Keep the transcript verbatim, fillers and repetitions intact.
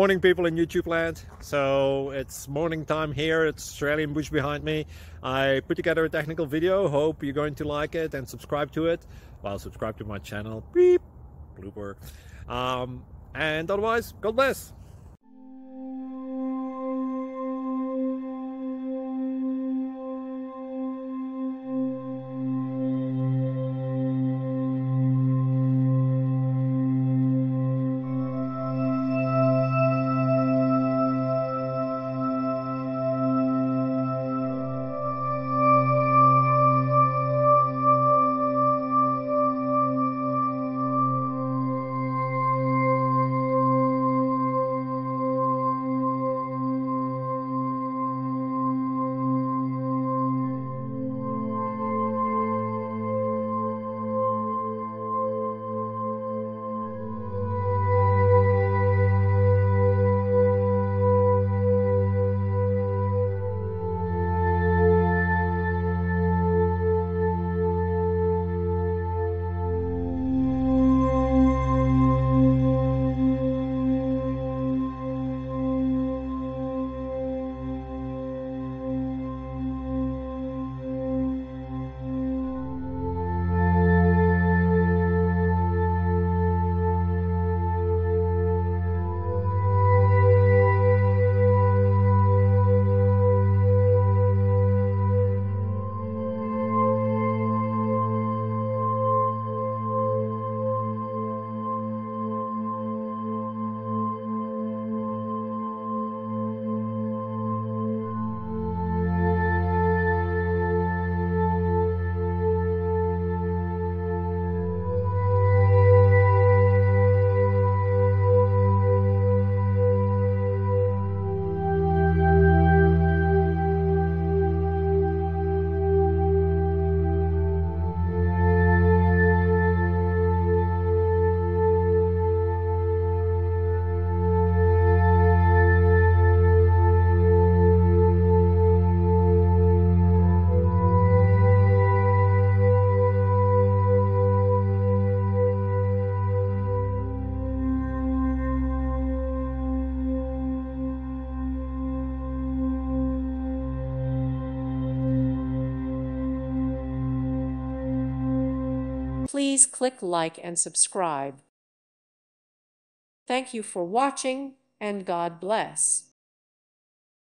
Morning, people in YouTube land. So it's morning time here. It's Australian bush behind me. I put together a technical video. Hope you're going to like it and subscribe to it. Well, subscribe to my channel. Beep. Blooper. Um, and otherwise, God bless. Please click like and subscribe. Thank you for watching, and God bless.